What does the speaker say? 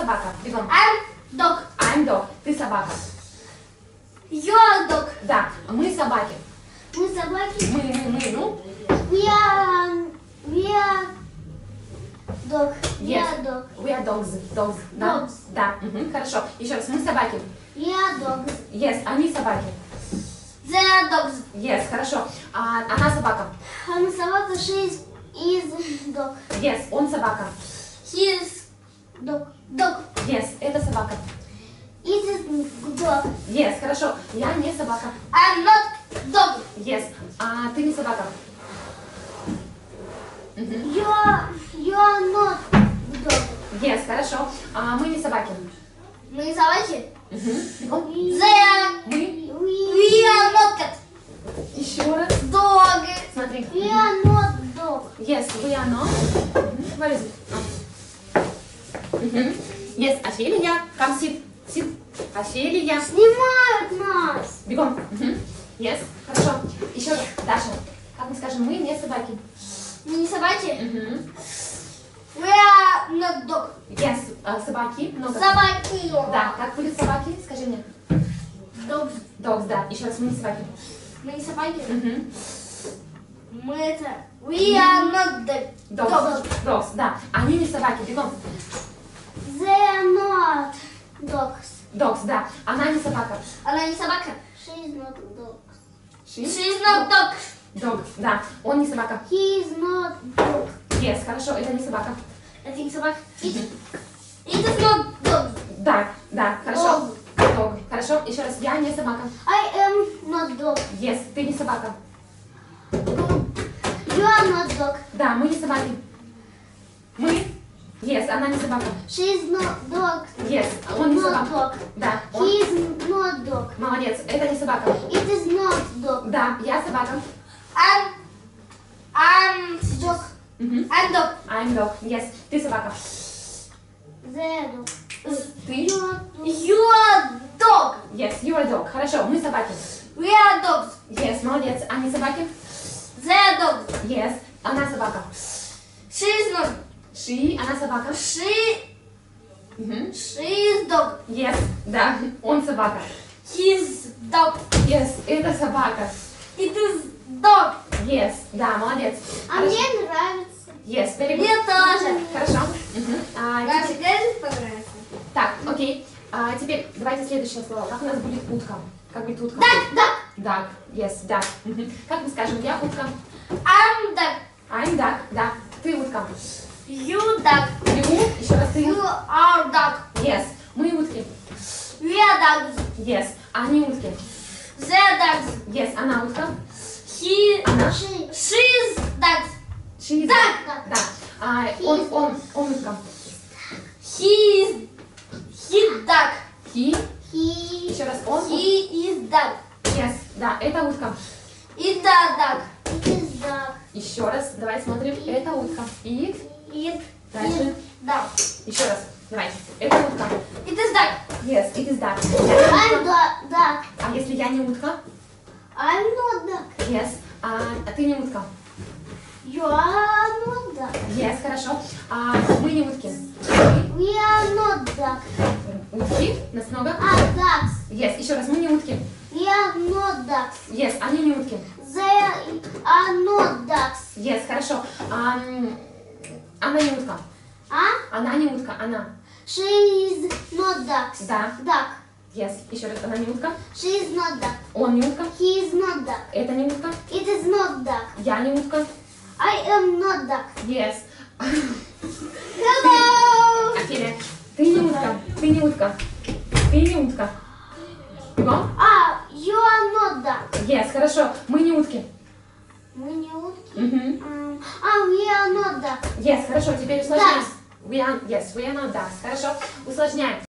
собака? Бегом. I'm dog. I'm dog. Ты собака. You're dog. Да, мы собаки. Мы собаки. Мы, ну? We are dog. We Yes. are dog. We are dogs. Dogs. Да? Dogs. Да. Хорошо. Еще раз. Мы собаки. We are dogs. Yes. Они собаки. They are dogs. Yes. Хорошо. Она собака. Она собака. She is dog. Yes. Он собака. He is dog. Dog. Yes. Это собака. It is dog. Yes. Хорошо. Я не собака. I'm not dog. Yes. Ты не собака. You are not dog. Yes. Хорошо. Мы не собаки. Мы собаки. Бегом. They are. Мы. We are not cat. Еще раз. Dog. Смотри. We are not dog. Yes, we are not. Where is it? Yes, Офелия. Come sit. Sit. Офелия. Снимают нас. Бегом. Yes. Хорошо. Еще раз. Даша. Как мы скажем, мы не собаки. Мы не собаки. We are not dog. Yes. Собаки. Много. Собаки. Да. Как были собаки? Скажи мне. Dogs. Dogs, да. Еще раз, мы не собаки. Мы не собаки. Мы это. We are not the Dogs. Dogs, да. Они не собаки. Бегом. They are not dogs. Dogs, да. Она не собака. Она не собака. She is not dog. She? She is not dog. Dog, да. Он не собака. He is not dog. Yes, хорошо. Это не собака. Это не собака. It is not dog. Да, да. Хорошо. Dog. Хорошо. Еще раз. Я не собака. I am not dog. Yes, ты не собака. You are not dog. Да, мы не собаки. Мы? Yes, она не собака. She is not dog. Yes, он не Not собака. dog. Да, он. He is not dog. Молодец, это не собака. It is not dog. Да, я собака. I'm dog. I'm dog. I'm dog. Yes, ты собака. The dog. Ты? You are dog. Yes, you are dog. Хорошо, мы собаки. We are dogs. Yes, молодец. Они собаки? They are dogs. Yes, она собака. She is not. She, она собака. She is dog. Yes, да, он собака. He is dog. Yes, это собака. It is dog. Yes, да, молодец. А мне нравится. Yes, very good. Мне тоже. Хорошо. Наши гаджеты понравится. Так, окей. Теперь давайте следующее слово. Как у нас будет утка? Как будет утка? Duck, duck. Duck. Yes, duck. Как мы скажем? Я утка. I'm duck. I'm duck. Да. Ты утка. You duck. You. Еще раз ты. You are duck. Yes. Мы утки. We are dogs. Yes. Они утки. They are dogs. Yes. Она утка. Она. She She is duck. is Duck. Да. Он утка. He duck. He. He Еще раз он. is duck. Yes. Да. Это утка. It a duck. It is duck. Еще раз. Давай смотрим. Это утка. It. It Дальше. is duck. Еще раз. Давай. Это утка. It is duck. Yes. It is duck. I'm duck. А если я не утка? I'm not duck. Yes. А ты не утка? You are not duck. Yes, хорошо. Мы не утки. We are not duck. Утки? Нас много? Are ducks. Yes, еще раз. Мы не утки. We are not ducks. Yes, они не утки. They are not ducks. Yes, хорошо. Она не утка. А? Она не утка. Она. She is not ducks. Да. Duck. Yes, еще раз. Она не утка. She is not duck. Он не утка. He is not duck. Это не утка. It is not duck. Я не утка. I am not duck. Yes. Hello. Офелия, ты не утка. Ты не утка. Ты не утка. Бегом? You are not duck. Yes, хорошо. Мы не утки. Мы не утки. We are not duck. Yes, хорошо. Теперь усложняем. Ducks. We are not ducks. Хорошо. Усложняем.